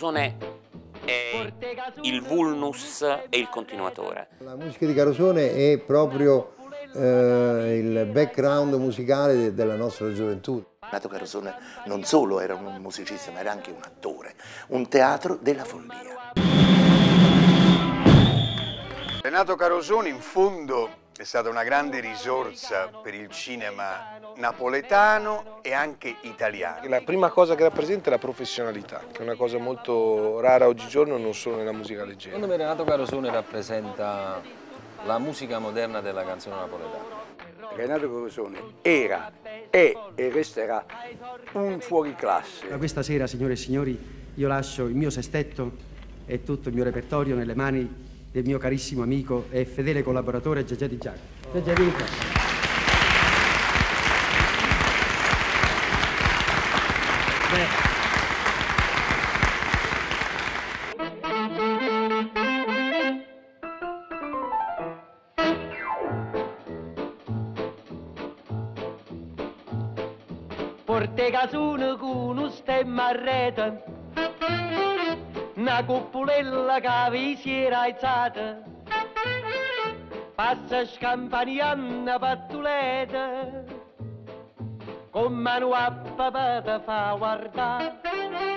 Carosone è il vulnus e il continuatore. La musica di Carosone è proprio il background musicale della nostra gioventù. Renato Carosone non solo era un musicista, ma era anche un attore, un teatro della follia. Renato Carosone in fondo è stata una grande risorsa per il cinema napoletano e anche italiano. La prima cosa che rappresenta è la professionalità, che è una cosa molto rara oggigiorno, non solo nella musica leggera. Secondo me Renato Carosone rappresenta la musica moderna della canzone napoletana. Renato Carosone era, è e resterà un fuoriclasse. Da questa sera, signore e signori, io lascio il mio sestetto e tutto il mio repertorio nelle mani del mio carissimo amico e fedele collaboratore Gegè Di Giacomo. Gegè, vinca! Porte casone con un stemma a rete, una cuppolella che vi si era alzata, passa scampanianna pattuleta, con mano a papà te fa guardare.